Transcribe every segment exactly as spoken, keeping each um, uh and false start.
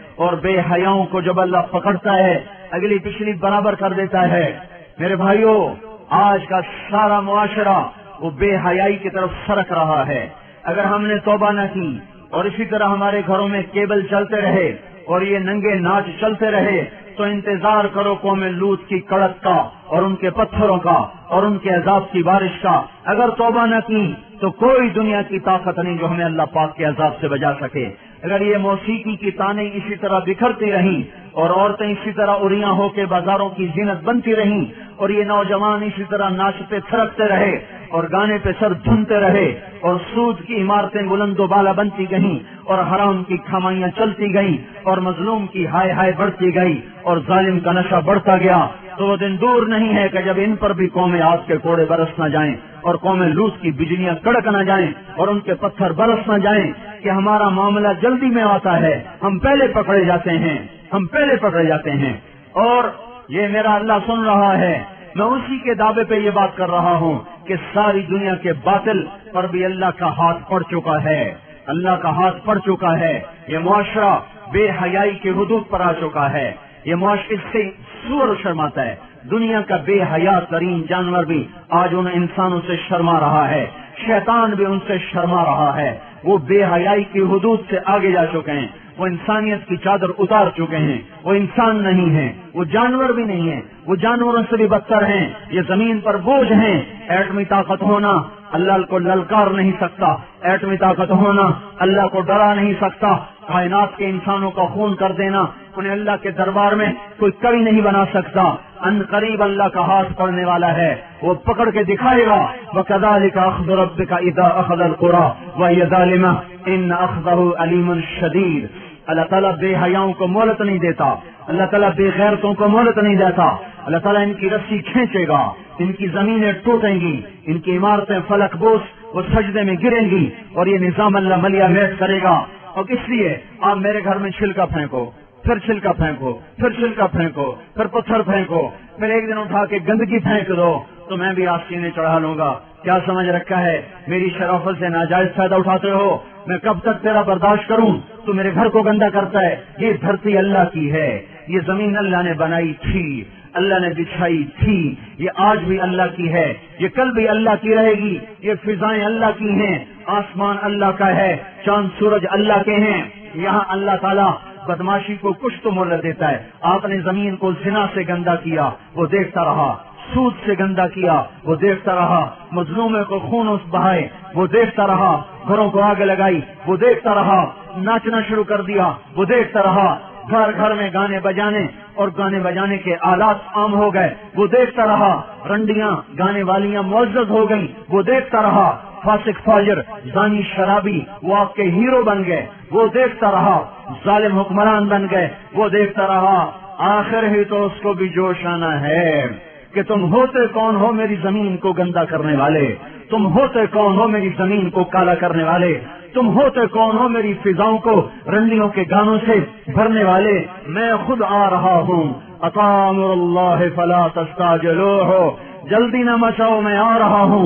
اور بے حیاؤں کو جب اللہ پکڑتا ہے اگلی پچھلی برابر کر دیتا ہے۔ میرے بھائیوں، آج کا سارا معاشرہ وہ بے حیائی کی طرف سرک رہا ہے۔ اگر ہم نے توبہ نہ کی اور اسی طرح ہمارے گھروں میں کیبل چلتے رہے اور یہ ننگے ناچ چلتے رہے تو انتظار کرو قوم لوط کی کڑک کا اور ان کے پتھروں کا اور ان کے عذاب کی بارش کا۔ اگر توبہ نہ کی تو کوئی دنیا کی طاقت نہیں جو ہمیں اللہ پاک کے عذاب سے بچا سکے۔ اگر یہ موسیقی کی تانیں اسی طرح بکھرتی رہیں اور عورتیں اسی طرح اریاں ہو کے بازاروں کی زینت بنتی رہیں اور یہ نوجوان اسی طرح ناچتے تھرکتے رہے اور گانے پہ سر دھنتے رہے اور سود کی عمارتیں بلند و بالا بنتی گئیں اور حرام کی کھمائیاں چلتی گئیں اور مظلوم کی ہائے ہائے بڑھتی گئی اور ظالم کا نشہ بڑھتا گیا، تو وہ دن دور نہیں ہے کہ جب ان پر بھی قوم عاد کے کوڑے برس نہ جائیں اور قوم لوط کی بجلیاں کڑک نہ جائیں اور ان کے پتھر برس نہ جائیں کہ ہمارا معاملہ جلدی میں آتا ہے، ہم پہلے پکڑے جاتے ہیں ہم پہلے پکڑے جاتے ہیں۔ اور یہ میرا اللہ سن رہا ہے، میں اسی کے دعوے پہ یہ بات کر رہا ہوں کہ ساری دنیا کے باطل پر بھی اللہ کا ہاتھ پڑ چکا ہے، اللہ کا ہاتھ پڑ چکا ہے۔ یہ معاشرہ بے حیائی کے حدود پر آ چکا ہے، یہ معاشرے سے سور شرماتا ہے۔ دنیا کا بے حیا ترین جانور بھی آج ان انسانوں سے شرما رہا ہے، شیطان بھی ان سے شرما رہا ہے۔ وہ بے حیائی کی حدود سے آگے جا چکے ہیں، وہ انسانیت کی چادر اتار چکے ہیں، وہ انسان نہیں ہیں، وہ جانور بھی نہیں ہیں، وہ جانوروں سے بھی بدتر ہیں، یہ زمین پر بوجھ ہیں۔ ایٹمی طاقت ہونا اللہ کو للکار نہیں سکتا، ایٹمی طاقت ہونا اللہ کو ڈرا نہیں سکتا، کائنات کے انسانوں کا خون کر دینا انہیں اللہ کے دربار میں کوئی کبھی نہیں بنا سکتا۔ ان قریب اللہ کا ہاتھ پڑنے والا ہے، وہ پکڑ کے دکھائے گا۔ وَكَذَلِكَ أَخْذُ رَبِّكَ إِذَا أَخَذَ الْقُرَىٰ وَهِيَ ظَالِمَةٌ إِنَّ أَخْذَهُ أَلِيمٌ شَدِيدٌ۔ اللہ تعالیٰ بے حیاؤں کو مہلت نہیں دیتا، اللہ تعالیٰ بے غیرتوں کو مہلت نہیں دیتا۔ اللہ تعالیٰ ان کی رسی کھینچے گا، ان کی زمینیں ٹوٹیں گی، ان کی عمارتیں فلک بوس وہ سجدے میں گریں گی اور یہ نظام اللہ ملیا میٹ کرے گا۔ اور اس لیے آپ میرے گھر میں چھلکا پھینکو، پھر چھلکا پھینکو، پھر چھلکا پھینکو، پھر پتھر پھینکو، پھر ایک دن اٹھا کے گندگی پھینک دو تو میں بھی آستینے چڑھا لوں گا۔ کیا سمجھ رکھا ہے؟ میری شرافت سے ناجائز فائدہ اٹھاتے ہو، میں کب تک تیرا برداشت کروں؟ تو میرے گھر کو گندا کرتا ہے۔ یہ دھرتی اللہ کی ہے، یہ زمین اللہ نے بنائی تھی، اللہ نے بچھائی تھی، یہ آج بھی اللہ کی ہے، یہ کل بھی اللہ کی رہے گی، یہ فضائیں اللہ کی ہیں، آسمان اللہ کا ہے، چاند سورج اللہ کے ہیں۔ یہاں اللہ تعالیٰ بدماشی کو کچھ تو مہلت دیتا ہے۔ آپ نے زمین کو زنا سے گندا کیا، وہ دیکھتا رہا، سود سے گندا کیا، وہ دیکھتا رہا، مظلوموں کو خون اس بہائے، وہ دیکھتا رہا، گھروں کو آگ لگائی، وہ دیکھتا رہا، ناچنا شروع کر دیا، وہ دیکھتا رہا، گھر گھر میں گانے بجانے اور گانے بجانے کے آلات عام ہو گئے، وہ دیکھتا رہا، رنڈیاں گانے والیاں معزز ہو گئیں، وہ دیکھتا رہا، فاسق فاجر زانی شرابی وہ آپ کے ہیرو بن گئے، وہ دیکھتا رہا، ظالم حکمران بن گئے، وہ دیکھتا رہا۔ آخر ہی تو اس کو بھی جوش آنا ہے کہ تم ہوتے کون ہو میری زمین کو گندا کرنے والے، تم ہوتے کون ہو میری زمین کو کالا کرنے والے، تم ہوتے کون ہو میری فضاؤں کو رنڈیوں کے گانوں سے بھرنے والے۔ میں خود آ رہا ہوں، اتی امر اللہ فلا تستعجلوہ، جلدی نہ مچاؤ، میں آ رہا ہوں۔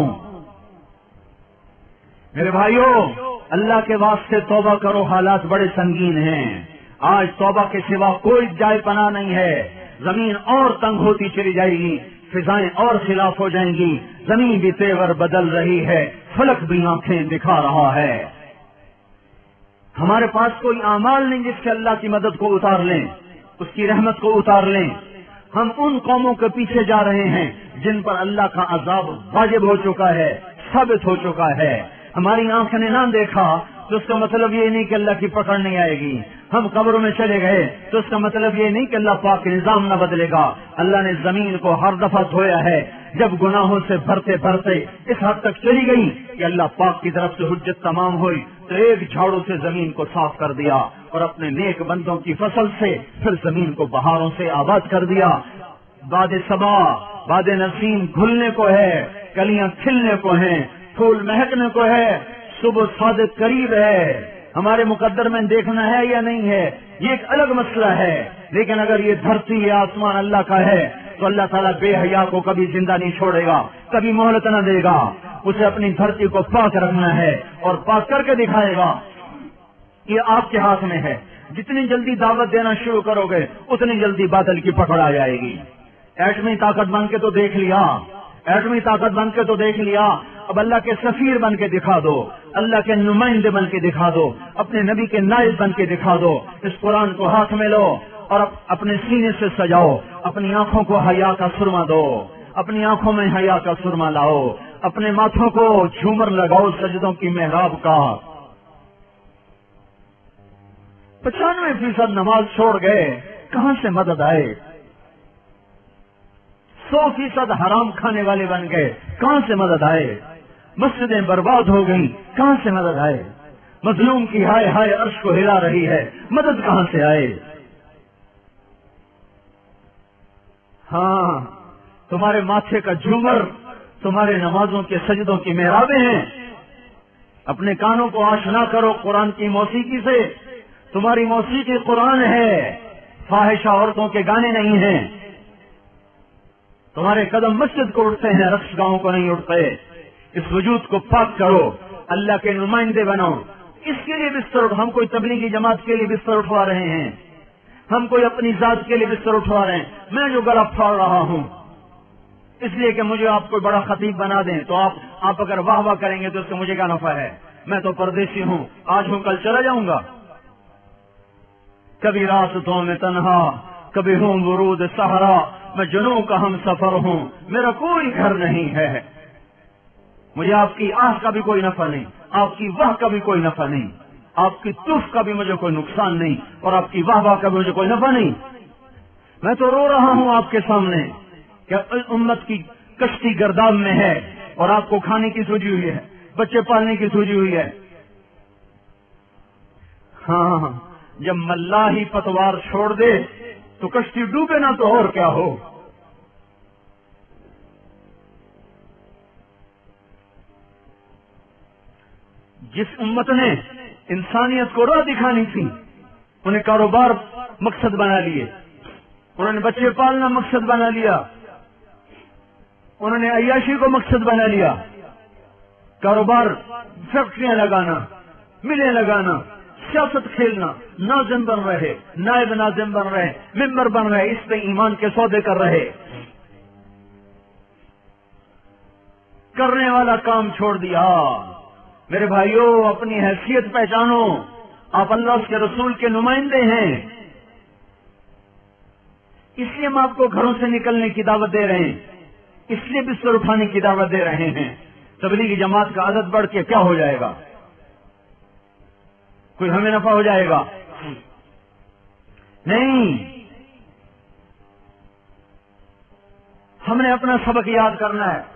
میرے بھائیوں، اللہ کے واسطے توبہ کرو، حالات بڑے سنگین ہیں۔ آج توبہ کے سوا کوئی جائے پناہ نہیں ہے۔ زمین اور تنگ ہوتی چلی جائے گی، فضائیں اور خلاف ہو جائیں گی، زمین بھی تیور بدل رہی ہے، فلک بھی آنکھیں دکھا رہا ہے۔ ہمارے پاس کوئی اعمال نہیں جس سے اللہ کی مدد کو اتار لیں، اس کی رحمت کو اتار لیں۔ ہم ان قوموں کے پیچھے جا رہے ہیں جن پر اللہ کا عذاب واجب ہو چکا ہے، ثابت ہو چکا ہے۔ ہماری آنکھ نے نہ دیکھا تو اس کا مطلب یہ نہیں کہ اللہ کی پکڑ نہیں آئے گی۔ ہم قبروں میں چلے گئے تو اس کا مطلب یہ نہیں کہ اللہ پاک کے نظام نہ بدلے گا۔ اللہ نے زمین کو ہر دفعہ دھویا ہے، جب گناہوں سے بھرتے بھرتے اس حد تک چلی گئی کہ اللہ پاک کی طرف سے حجت تمام ہوئی تو ایک جھاڑو سے زمین کو صاف کر دیا اور اپنے نیک بندوں کی فصل سے پھر زمین کو بہاروں سے آباد کر دیا۔ باد صبا، باد نسیم گھلنے کو ہے، کلیاں کھلنے کو ہیں، پھول مہکنے کو ہے، صبح صادق قریب ہے۔ ہمارے مقدر میں دیکھنا ہے یا نہیں ہے یہ ایک الگ مسئلہ ہے، لیکن اگر یہ دھرتی یا آسمان اللہ کا ہے تو اللہ تعالیٰ بے حیا کو کبھی زندہ نہیں چھوڑے گا، کبھی مہلت نہ دے گا۔ اسے اپنی دھرتی کو پاک رکھنا ہے اور پاک کر کے دکھائے گا۔ یہ آپ کے ہاتھ میں ہے، جتنی جلدی دعوت دینا شروع کرو گے اتنی جلدی باطل کی پکڑ آ جائے گی. ایٹمی طاقت بن کے تو دیکھ لیا, ایٹمی طاقت بن کے تو دیکھ لیا, اب اللہ کے سفیر بن کے دکھا دو, اللہ کے نمائندے بن کے دکھا دو, اپنے نبی کے نائب بن کے دکھا دو. اس قرآن کو ہاتھ میں لو اور اپنے سینے سے سجاؤ, اپنی آنکھوں کو حیا کا سرما دو, اپنی آنکھوں میں حیا کا سرما لاؤ, اپنے ماتھوں کو جھومر لگاؤ سجدوں کی محراب کا. پچانوے فیصد نماز چھوڑ گئے, کہاں سے مدد آئے؟ سو فیصد حرام کھانے والے بن گئے, کہاں سے مدد آئے؟ مسجدیں برباد ہو گئی, کہاں سے مدد آئے؟ مظلوم کی ہائے ہائے عرش کو ہلا رہی ہے, مدد کہاں سے آئے؟ ہاں, تمہارے ماتھے کا جھومر تمہارے نمازوں کے سجدوں کی محرابیں ہیں. اپنے کانوں کو آشنا کرو قرآن کی موسیقی سے. تمہاری موسیقی قرآن ہے, فاحشہ عورتوں کے گانے نہیں ہیں. تمہارے قدم مسجد کو اٹھتے ہیں, رقص گاہوں کو نہیں اٹھتے. اس وجود کو پاک کرو, اللہ کے نمائندے بنو. اس کے لیے بستر اٹھو, ہم کوئی تبلیغی جماعت کے لیے بستر اٹھوا رہے ہیں, ہم کوئی اپنی ذات کے لیے بستر اٹھوا رہے ہیں. میں جو گلا پھاڑ رہا ہوں اس لیے کہ مجھے آپ کو بڑا خطیب بنا دیں, تو آپ آپ اگر واہ واہ کریں گے تو اس سے مجھے کیا نفع ہے؟ میں تو پردیسی ہوں, آج ہوں کل چلا جاؤں گا. کبھی راستوں میں تنہا, کبھی ہوں ورود صحرا, میں جنوں کا ہم سفر ہوں, میرا کوئی گھر نہیں ہے. مجھے آپ کی آہ کا بھی کوئی نفع نہیں, آپ کی واہ کا بھی کوئی نفع نہیں, آپ کی تف کا بھی مجھے کوئی نقصان نہیں, اور آپ کی واہ واہ کا بھی مجھے کوئی نفع نہیں. میں تو رو رہا ہوں آپ کے سامنے کہ امت کی کشتی گرداب میں ہے, اور آپ کو کھانے کی سوجی ہوئی ہے, بچے پالنے کی سوجی ہوئی ہے. ہاں, جب ملا ہی پتوار چھوڑ دے تو کشتی ڈوبے نہ تو اور کیا ہو. جس امت نے انسانیت کو راہ دکھانی تھی, انہیں کاروبار مقصد بنا لیے, انہوں نے بچے پالنا مقصد بنا لیا, انہوں نے عیاشی کو مقصد بنا لیا. کاروبار, فیکٹریاں لگانا, ملیں لگانا, سیاست کھیلنا, ناظم بن رہے, نائب ناظم بن رہے, ممبر بن رہے, اس پہ ایمان کے سودے کر رہے. کرنے والا کام چھوڑ دیا. میرے بھائیوں, اپنی حیثیت پہچانو, آپ اللہ کے رسول کے نمائندے ہیں. اس لیے ہم آپ کو گھروں سے نکلنے کی دعوت دے رہے ہیں, اس لیے بستر اٹھانے کی دعوت دے رہے ہیں. تبلیغی جماعت کا عادت بڑھ کے کیا ہو جائے گا؟ کوئی ہمیں نفع ہو جائے گا؟ نہیں. ہم نے اپنا سبق یاد کرنا ہے.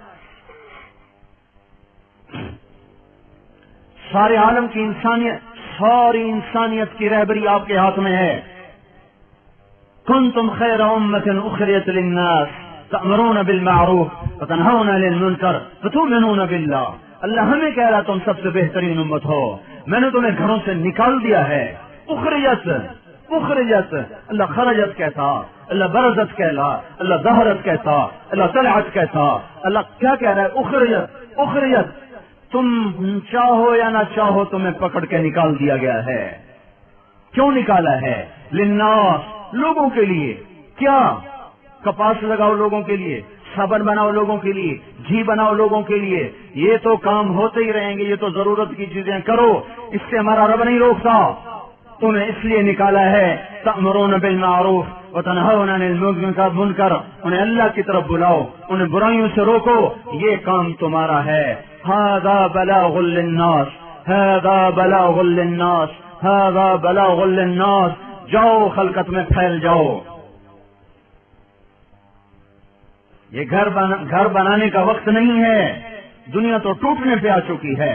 سارے عالم کی انسانیت, ساری انسانیت کی رہبری آپ کے ہاتھ میں ہے. کنتم خیر امۃ اخرجت للناس تأمرون بالمعروف وتنہون عن المنکر وتؤمنون باللہ. اللہ ہمیں کہہ رہا تم سب سے بہترین امت ہو, میں نے تمہیں گھروں سے نکال دیا ہے. اخرجت, اخرجت, اللہ خرجت کہتا, اللہ برزت کہلا, اللہ ظہرت کہتا, اللہ طلعت کہتا. اللہ کیا کہہ رہا ہے؟ اخرجت, اخرجت. تم چاہو یا نہ چاہو تمہیں پکڑ کے نکال دیا گیا ہے. کیوں نکالا ہے؟ للناس, لوگوں کے لیے. کیا؟ کپاس لگاؤ لوگوں کے لیے, صابن بناؤ لوگوں کے لیے, گھی بناؤ لوگوں کے لیے. یہ تو کام ہوتے ہی رہیں گے, یہ تو ضرورت کی چیزیں کرو, اس سے ہمارا رب نہیں روکتا. تمہیں اس لیے نکالا ہے تأمرون بالمعروف وتنہون عن المنکر, انہیں اللہ کی طرف بلاؤ, انہیں برائیوں سے روکو, یہ کام تمہارا ہے. ھذا بلاغ للناس, ھذا بلاغ للناس, ھذا بلاغ للناس. جاؤ خلقت میں پھیل جاؤ. یہ گھر بنا, گھر بنانے کا وقت نہیں ہے, دنیا تو ٹوٹنے پہ آ چکی ہے.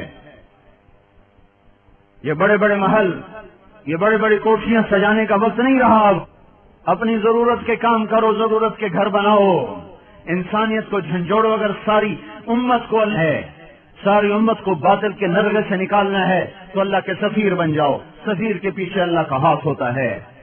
یہ بڑے بڑے محل, یہ بڑی بڑی کوٹھیاں سجانے کا وقت نہیں رہا. اب اپنی ضرورت کے کام کرو, ضرورت کے گھر بناؤ. انسانیت کو جھنجھوڑو. اگر ساری امت کو ہے, ساری امت کو باطل کے نرغے سے نکالنا ہے تو اللہ کے سفیر بن جاؤ. سفیر کے پیچھے اللہ کا ہاتھ ہوتا ہے.